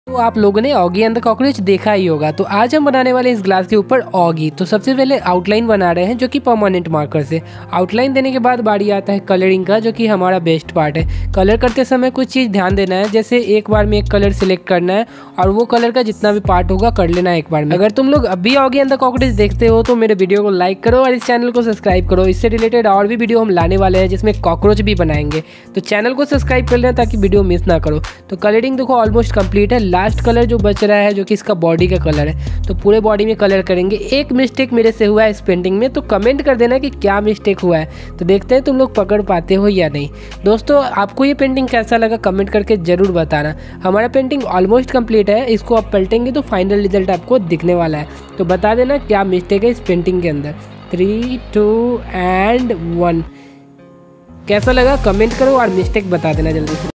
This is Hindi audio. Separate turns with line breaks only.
तो आप लोगों ने ऑगी एंड द कॉकरोच देखा ही होगा। तो आज हम बनाने वाले इस ग्लास के ऊपर ऑगी। तो सबसे पहले आउटलाइन बना रहे हैं जो कि परमानेंट मार्कर से। आउटलाइन देने के बाद बारी आता है कलरिंग का, जो कि हमारा बेस्ट पार्ट है। कलर करते समय कुछ चीज़ ध्यान देना है, जैसे एक बार में एक कलर सिलेक्ट करना है और वो कलर का जितना भी पार्ट होगा कर लेना है एक बार में। अगर तुम लोग अभी ऑगी एंड द कॉकरोच देखते हो तो मेरे वीडियो को लाइक करो और इस चैनल को सब्सक्राइब करो। इससे रिलेटेड और भी वीडियो हम लाने वाले हैं जिसमें कॉकरोच भी बनाएंगे, तो चैनल को सब्सक्राइब कर लेना ताकि वीडियो मिस ना करो। तो कलरिंग देखो ऑलमोस्ट कंप्लीट है। लास्ट कलर जो बच रहा है जो कि इसका बॉडी का कलर है, तो पूरे बॉडी में कलर करेंगे। एक मिस्टेक मेरे से हुआ है इस पेंटिंग में, तो कमेंट कर देना कि क्या मिस्टेक हुआ है, तो देखते हैं तुम लोग पकड़ पाते हो या नहीं। दोस्तों आपको ये पेंटिंग कैसा लगा कमेंट करके जरूर बताना। हमारा पेंटिंग ऑलमोस्ट कंप्लीट है, इसको आप पलटेंगे तो फाइनल रिजल्ट आपको दिखने वाला है। तो बता देना क्या मिस्टेक है इस पेंटिंग के अंदर। 3, 2 एंड 1 कैसा लगा कमेंट करो और मिस्टेक बता देना जल्दी से।